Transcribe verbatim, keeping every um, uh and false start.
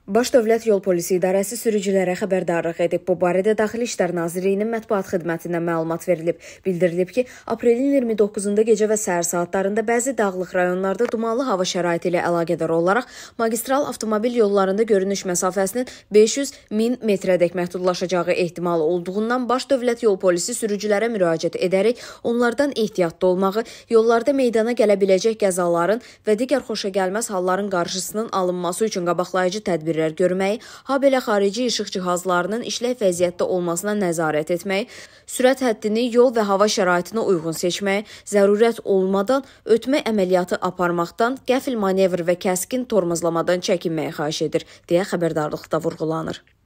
Baş Dövlət Yol Polisi İdarəsi sürücülərə xəbərdarlıq edib. Bu barədə Daxili İşlər Nazirliyinin mətbuat xidmətindən məlumat verilib. Bildirilib ki, aprelin iyirmi doqquzunda gecə və səhər saatlarında bəzi dağlıq rayonlarda dumanlı hava şəraiti ilə əlaqədar olaraq magistral avtomobil yollarında görünüş məsafəsinin beş yüz min metrədək məhdudlaşacağı ehtimalı olduğundan Baş Dövlət Yol Polisi sürücülərə müraciət edərək onlardan ehtiyatlı olmağı, yollarda meydana gələ biləcək qəzaların və digər xoşagəlməz halların qarşısının alınması üçün qabaqlayıcı tədbir görməyi, habelə xarici işıq cihazlarının işlək vəziyyətdə olmasına nəzarət etməyi, sürət həddini yol və hava şəraitinə uyğun seçməyi, zərurət olmadan ötmə əməliyyatı aparmaqdan, qəfil manevr və kəskin tormozlamadan çəkinməyi xahiş edir, deyə xəbərdarlıqda vurğulanır.